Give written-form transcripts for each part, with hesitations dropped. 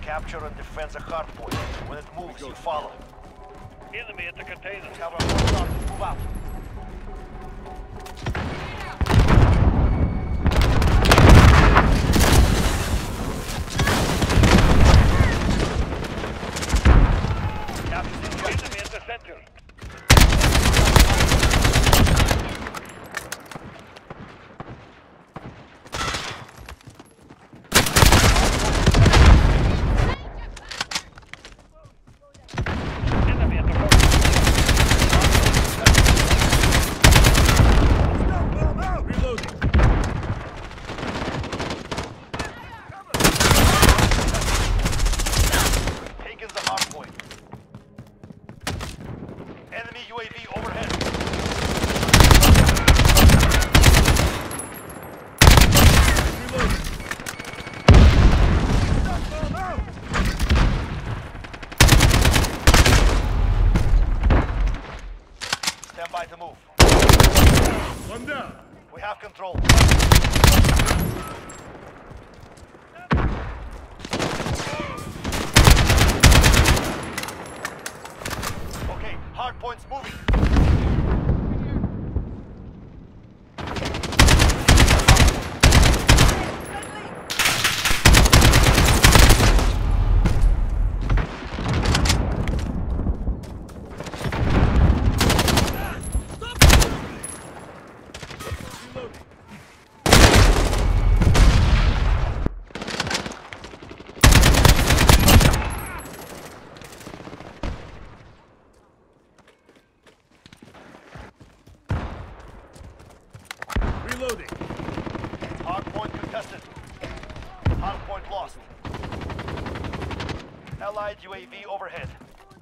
Capture and defend the hard point. When it moves, you follow. Enemy at the container. Cover one up, move out. Enemy at the center. Enemy at the front. Reloading. Taking the hard point. Enemy UAV overhead. Reloading. Stand by to move. One down. We have control. Okay, hard points moving. Reloading. Reloading. Hard point contested. Hard point lost. Allied UAV overhead.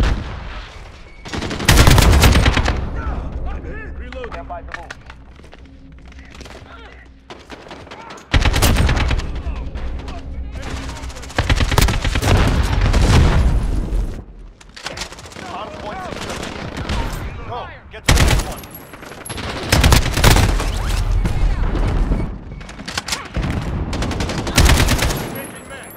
Reloading. Stand by to move. Hard point secured. Go, get to the next one. Changing mag.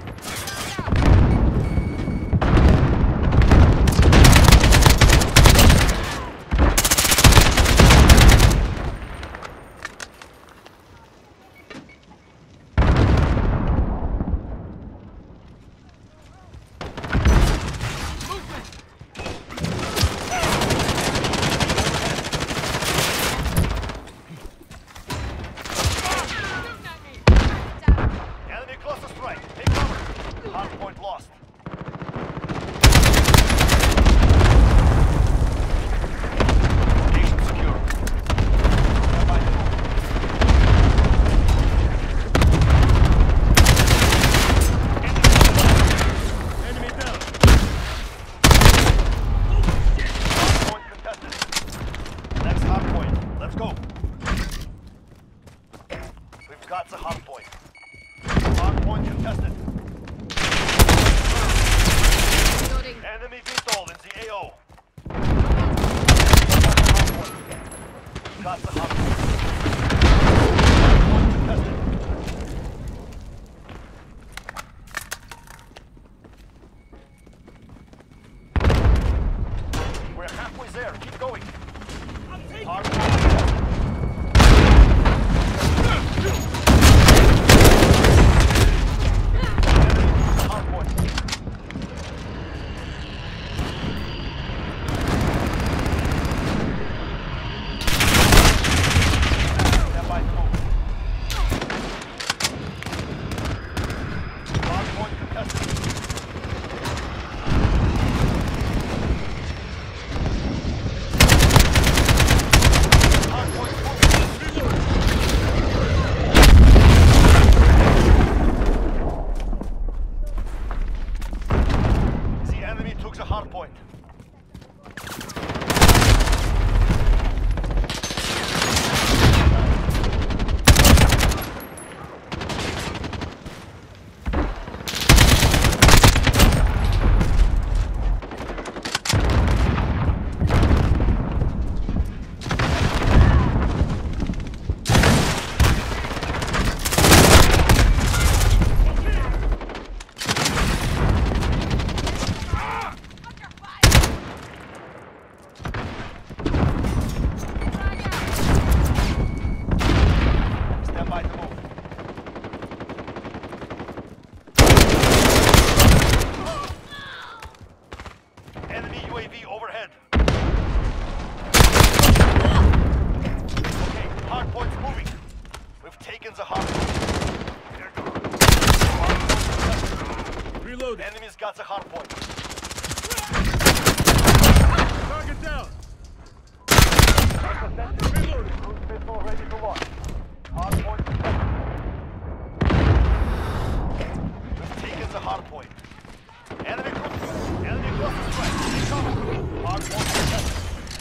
Enemy cluster strike. Take cover. Hard point lost. Location secure. Stand by to move. Enemy down. Hard point contested. Next hard point. Let's go. We've got the hard point. Hard point contested. Reloading. Enemy VTOL in the AO. Got the hard point. Hard point contested. We're halfway there. Keep going. Hard point contested. Hard point. Stand by to move. Hard point contested. Hard point moving. The enemy took the hard point. point. Target down. Reloading. Cruise missile ready to launch. Hard point contested. We've taken the hard point. Enemy close strike. Incoming. Hard point contested.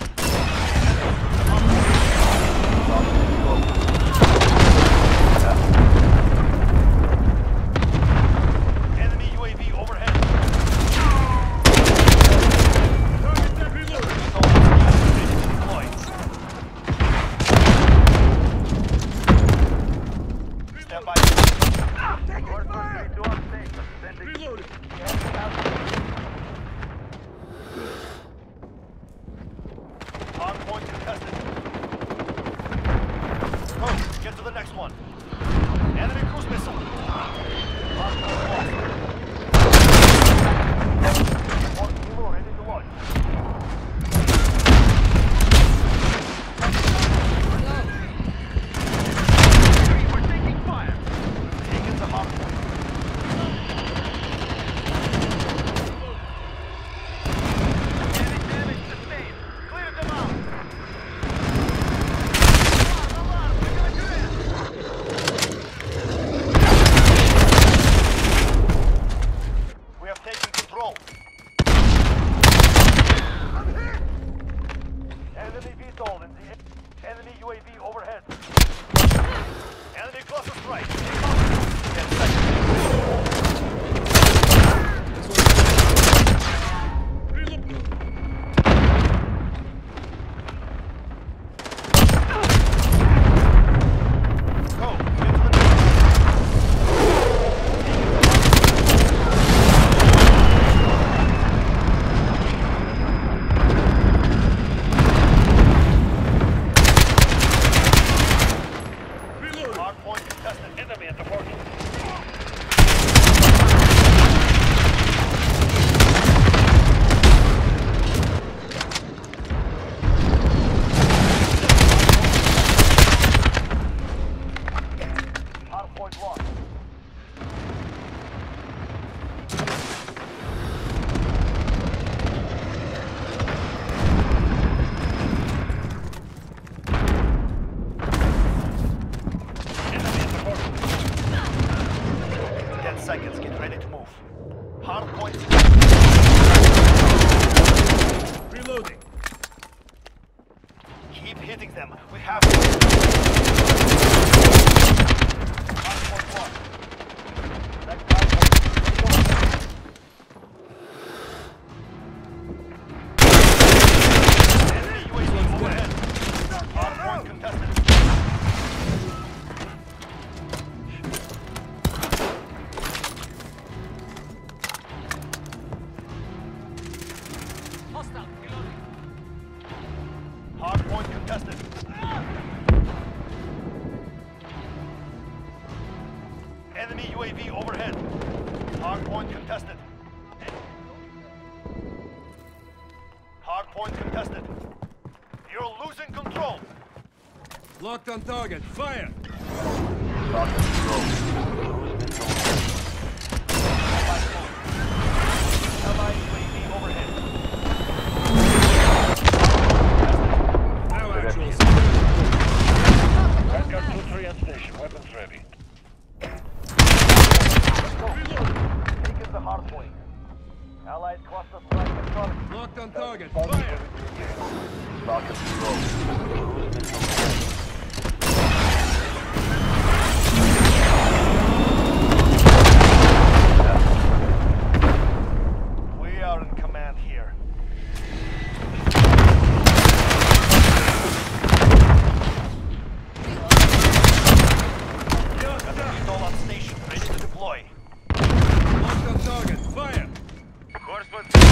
Enemy UAV overhead. Target down. Reloading. Stand by. Reloading. Hard point contested. Go, get to the next one. Enemy cruise missile. Hard point lost. Hard kilo ready to launch. We're taking fire. Taking the hard point. Enemy damage sustained. Clear them out. We have taken control. Enemy VTOL in the enemy UAV overhead. Enemy cluster strike. Get second. Go. Get to the next. Reloading. Hard point contested. Enemy at the fortress. Hard point lost. Enemy at the fortress. 10 seconds. Get ready to move. Hard point. Reloading. Keep hitting them. We have. Hard point lost. Next hard point. Enemy UAV overhead. Hard point contested. Hard point contested. Enemy UAV overhead. Hard point contested. Hard point contested. You're losing control. Locked on target. Fire. Allied UAV overhead. Now actual. Vanguard 2-3 on station. Weapons ready. Taking the hard point. Allied cluster strike incoming. Locked on target. Fire. We are in command here. Enemy stall on station, ready to deploy. Locked on target. Fire. Horseman.